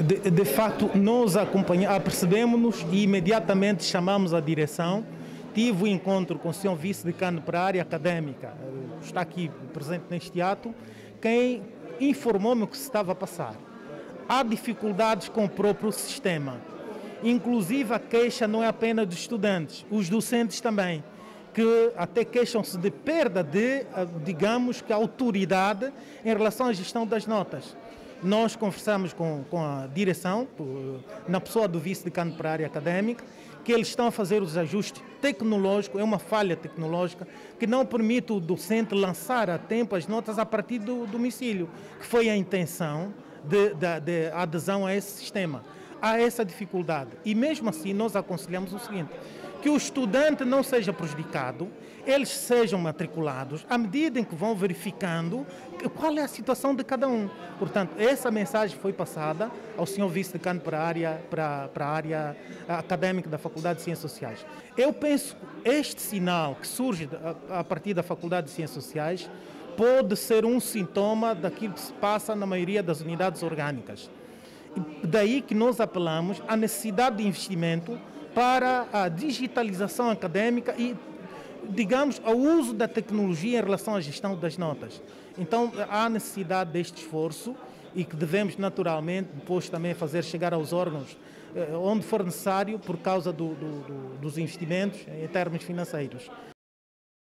De facto, nós apercebemos-nos e imediatamente chamamos a direção. Tive um encontro com o senhor vice-decano para a área académica, está aqui presente neste ato, quem informou-me o que se estava a passar. Há dificuldades com o próprio sistema. Inclusive a queixa não é apenas dos estudantes, os docentes também, que até queixam-se de perda de, digamos, que autoridade em relação à gestão das notas. Nós conversamos com a direção, na pessoa do vice-decano para a área académica, que eles estão a fazer os ajustes tecnológicos, é uma falha tecnológica que não permite o docente lançar a tempo as notas a partir do domicílio, que foi a intenção de adesão a esse sistema. Há essa dificuldade e mesmo assim nós aconselhamos o seguinte, que o estudante não seja prejudicado, eles sejam matriculados à medida em que vão verificando qual é a situação de cada um. Portanto, essa mensagem foi passada ao senhor vice-decano para a área académica da Faculdade de Ciências Sociais. Eu penso que este sinal que surge a partir da Faculdade de Ciências Sociais pode ser um sintoma daquilo que se passa na maioria das unidades orgânicas. Daí que nós apelamos à necessidade de investimento para a digitalização académica e, digamos, ao uso da tecnologia em relação à gestão das notas. Então, há necessidade deste esforço e que devemos, naturalmente, depois também fazer chegar aos órgãos onde for necessário por causa dos investimentos em termos financeiros.